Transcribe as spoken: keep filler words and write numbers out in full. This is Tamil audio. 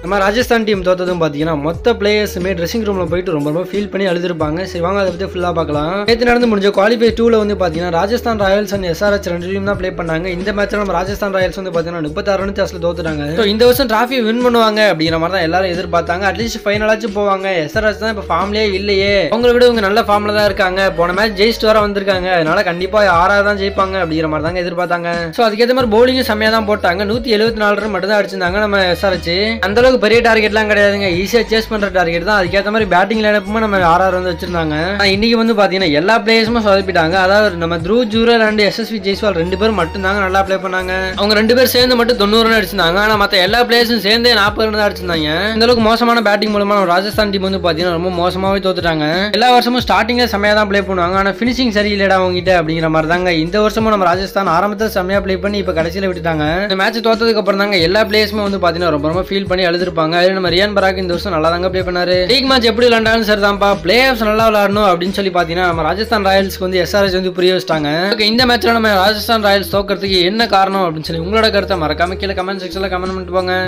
நம்ம ராஜஸ்தான் டீம் தோத்ததும் பாத்தீங்கன்னா மொத்த பிளேயர்ஸுமே ட்ரெஸ்ஸிங் ரூம்ல போயிட்டு ரொம்ப ரொம்ப ஃபீல் பண்ணி அழுதுருப்பாங்க. சரி வாங்க அதை பத்தி ஃபுல்லா பார்க்கலாம். நேற்று நடந்து முடிஞ்ச குவாலிஃபை டூல வந்து பாத்தீங்கன்னா ராஜஸ்தான் ராயல்ஸ் அண்ட் எஸ்ஆர்எச் ரெண்டு டீம் தான் ப்ளே பண்ணாங்க. இந்த மேட்ச்ல நம்ம ராஜஸ்தான் ராயல்ஸ் வந்து பாத்தீங்கன்னா முப்பத்தாறு ரன் வித்தியாசத்துல தோத்துட்டாங்க. ஸோ இந்த வருஷம் டிராஃபி வின் பண்ணுவாங்க அப்படிங்கிற மாதிரி தான் எல்லாரும் எதிர்பார்த்தாங்க. அட்லீஸ்ட் ஃபைனலாச்சும் போவாங்க. எஸ்ஆர்எச் தான் இப்போ ஃபார்ம்லயே இல்லையே, அவங்களை விட இவங்க நல்ல ஃபார்ம்ல தான் இருக்காங்க. போன மேட்ச் ஜெயிச்சுட்டு வர வந்திருக்காங்க, அதனால கண்டிப்பா ஆறாவது தான் ஜெயிப்பாங்க அப்படிங்கிற மாதிரி தாங்க எதிர்பார்த்தாங்க. ஸோ அதுக்கேற்ற மாதிரி பவுலிங்கும் செம்மையா தான் போட்டாங்க. நூத்தி எழுபத்தி நாலு ரன் மட்டும் தான் அடிச்சிருந்தாங்க நம்ம எஸ்ஆர்எச். அந்த அளவுக்கு பெரிய டார்கெட்லாம் கிடையாதுங்க, ஈஸியா சேஸ் பண்ற டார்கெட் தான். அதுக்கேற்ற மாதிரி பேட்டிங் லைனப்புமே நம்ம ஆறாறு வந்து வச்சிருந்தாங்க. இன்னைக்கு வந்து பாத்தீங்கன்னா எல்லா பிளேயர்ஸுமே சொதப்பிட்டாங்க. அதாவது நம்ம த்ரூ ஜூரல் அண்ட் எஸ்எஸ்வி ஜெய்ஸ்வால் ரெண்டு பேரும் மட்டும் தாங்க நல்லா பிளே பண்ணாங்க. அவங்க ரெண்டு பேரும் சேர்ந்து மட்டும் தொண்ணூறு ரன் அடிச்சிருந்தாங்க. ஆனா மத்த எல்லா பிளேயர்ஸும் சேர்ந்தே நாற்பது ரன் தான் அடிச்சிருந்தாங்க. இந்த அளவுக்கு மோசமான பேட்டிங் மூலமா ராஜஸ்தான் டீம் வந்து பாத்தீங்கன்னா ரொம்ப மோசமாவே தோத்துட்டாங்க. எல்லா வருஷமும் ஸ்டார்டிங்ல செம்மையா தான் பிளே பண்ணுவாங்க, ஆனா பினிஷிங் சரியில்லைடா அவங்க கிட்ட அப்படிங்கிற மாதிரி தாங்க இந்த வருஷமும் நம்ம ராஜஸ்தான் ஆரம்பத்தில் செம்மையா பிளே பண்ணி இப்ப கடைசியில விட்டுட்டாங்க. இந்த மேட்ச் தோத்ததுக்கு அப்புறம் தாங்க எல்லா பிளேயர்ஸுமே வந்து பாத்தீங்கன்னா ரொம்ப ரொம்ப ஃபீல் பண்ணி அழுதுருப்பாங்க. அதுல நம்ம ரியான் பராக் இந்த வருஷம் நல்லா தாங்க பிளே பண்ணாரு. லீக் மேட்ச் எப்படி விளையாண்டாலும் சரிதான்ப்பா, பிளே ஆஃப்ஸ் நல்லா விளையாடணும் அப்படின்னு சொல்லி பாத்தீங்கன்னா நம்ம ராஜஸ்தான் ராயல்ஸ்க்கு வந்து எஸ்ஆர்எச் வந்து புரிய வச்சிட்டாங்க. இந்த மேட்ச்ல நம்ம ராஜஸ்தான் ராயல்ஸ் தோக்கிறதுக்கு என்ன காரணம் அப்படின்னு சொல்லி உங்களோட கருத்தை மறக்காம கீழே கமெண்ட் செக்ஷன்ல கமெண்ட் பண்ணிட்டு போங்க.